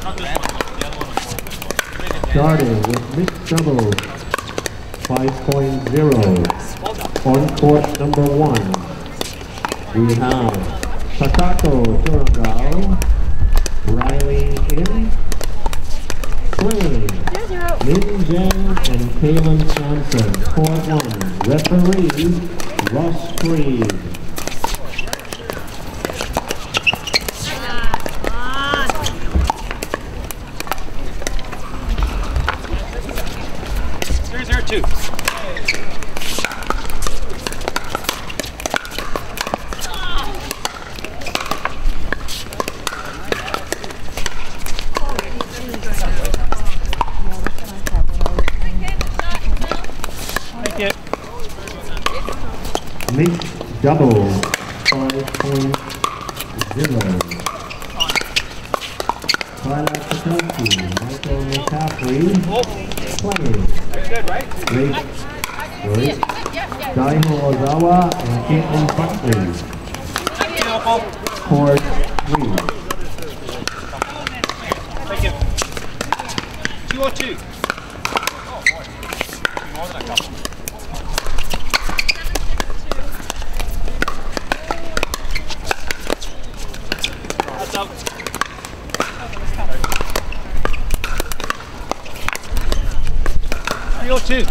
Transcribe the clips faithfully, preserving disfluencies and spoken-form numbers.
Starting with mixed doubles five point oh. On court number one, we have Takako Turangao, Riley In, playing Min Jen and Kaylin Sampson. Court one, referee Ross Freed. Two. Thank you. Mixed double five point oh. Tyler Kotowski, Michael McCaffrey, playing. Good, right? Great. Great. Daiho Ozawa and Caitlin Buckley. Court three. Thank you. Two or two. Oh boy. More than a couple. That's up. Three or two.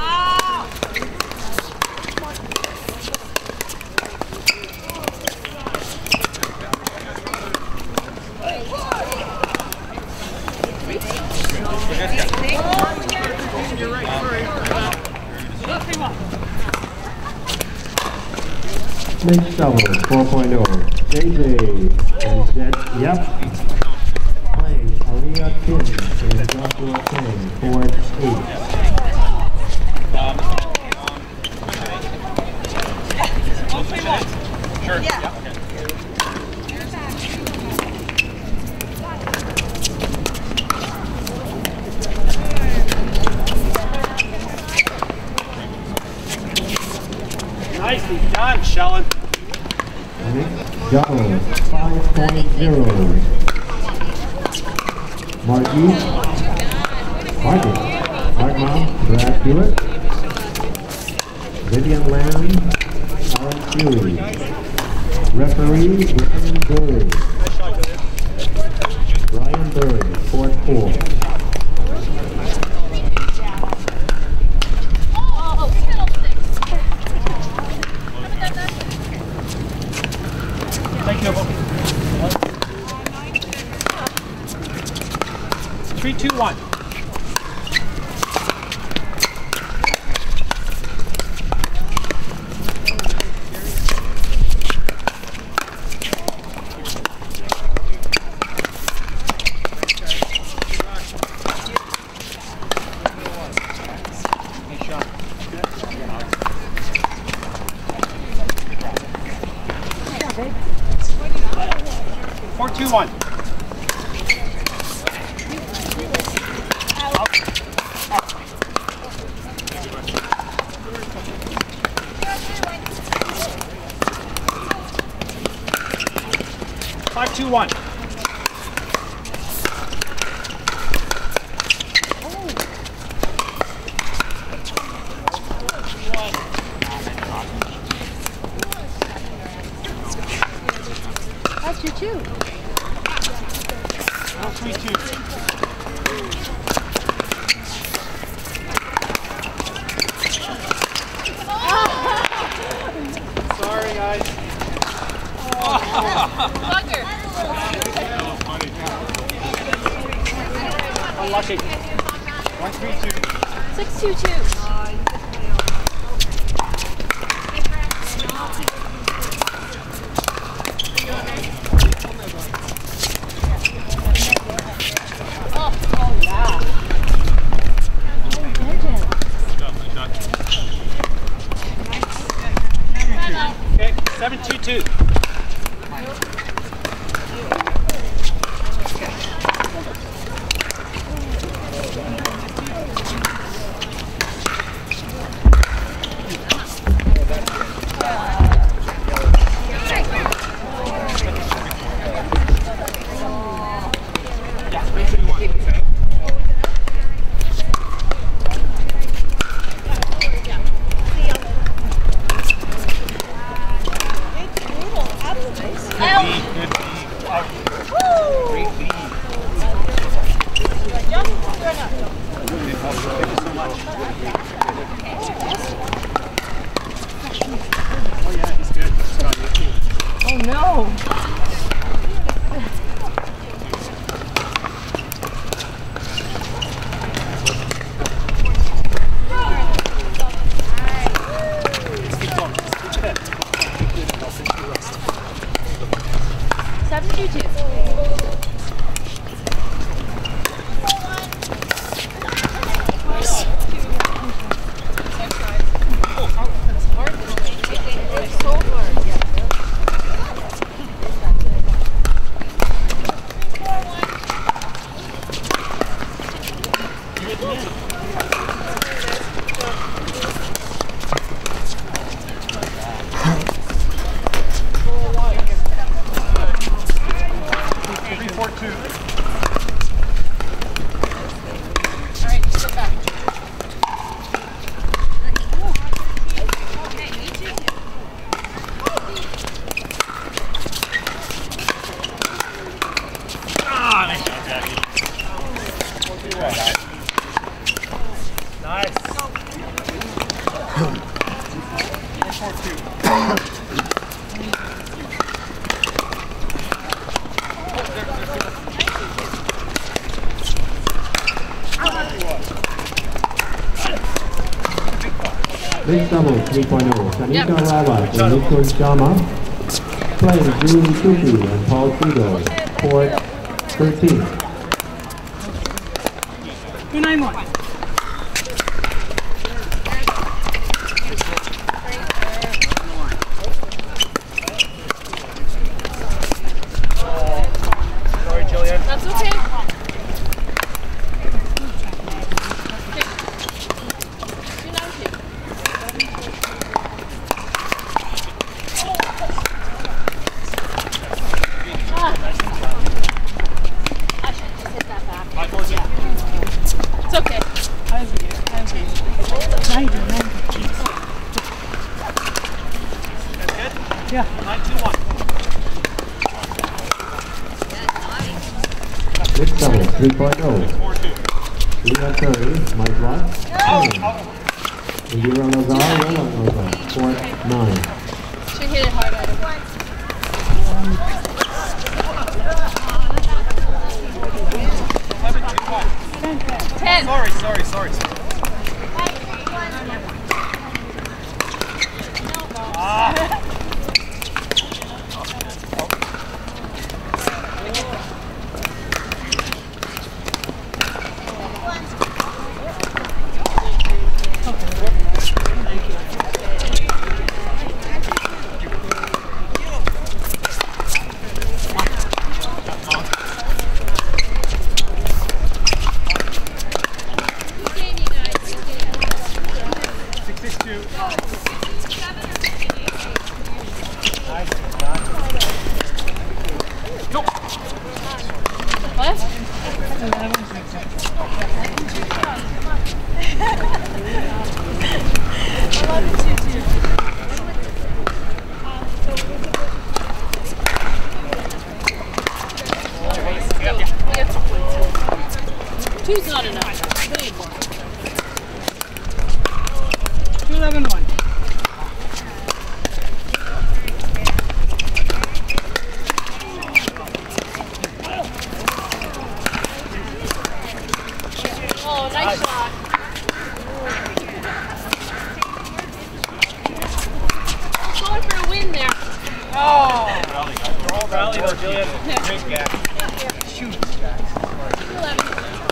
Mixed doubles four point oh. J J and Jet, yep. Playing Aliyah Kim and Joshua King, court eight. Sure. Yeah. Nicely done, Shellen. Mixed doubles five point oh. Margie, Margie, Harb, Brad Hewitt, Vivian Lamb, Aaron Fury. Referee, Brian Burry. Brian Burry, court four. Thank you. Three, two, one. Four, two, one. Five, two, one. That's your two. Four, three, two. Sorry, guys. Fucker. Unlucky. One, three, two. Six, two, two. Okay, seven, two, two. Mixed double three point oh, Sanika Rava and Nico Jama playing Julie Tupi and Paul Fido, court thirteen. two nine one. Sorry, Gillian. That's okay. It's okay. Yeah. nine two one. Mixed double three point oh, Leah Curry, Mike Watt, Indira Lazar, Roland Lazar, court nine. She hit it hard out of ten. Sorry, sorry, sorry. Ah. Two's not enough. We need more. two eleven one. Oh, nice shot. Going for a win there. Oh! All rally though, Gillian. Great gap. Shoot, Jack. two eleven.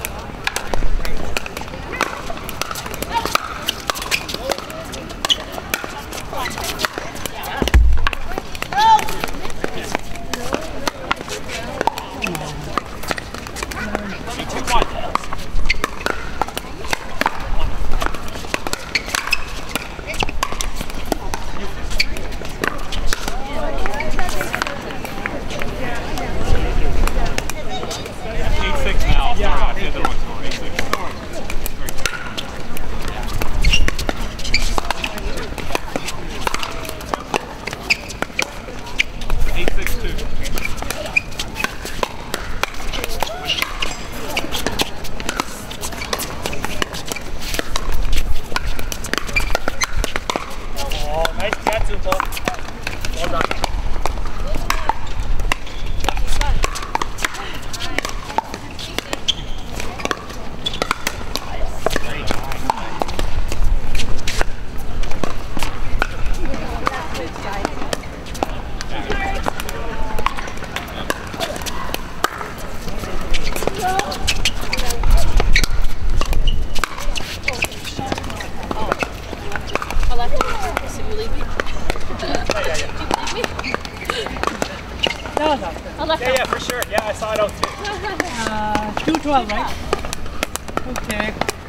Yeah, yeah, for sure. Yeah, I saw it out too. Uh, two twelve, right? Okay.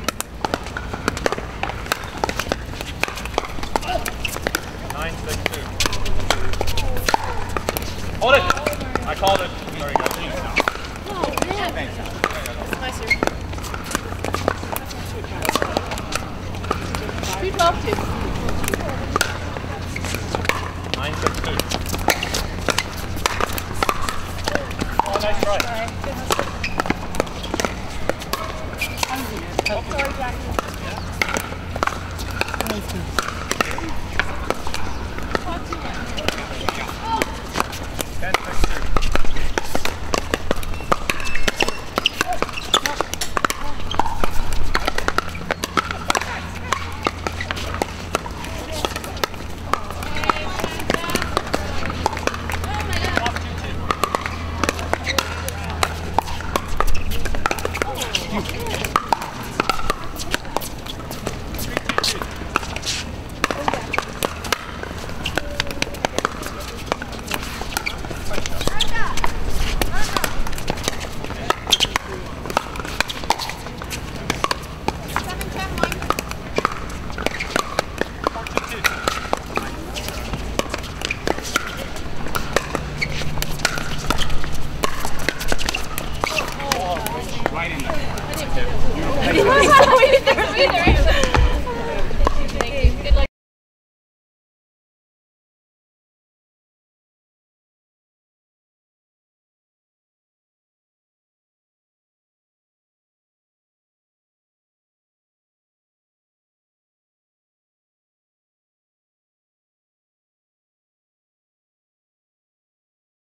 twelve two. nine fifteen. Oh, nice try. Sorry, Jackie. ten six two.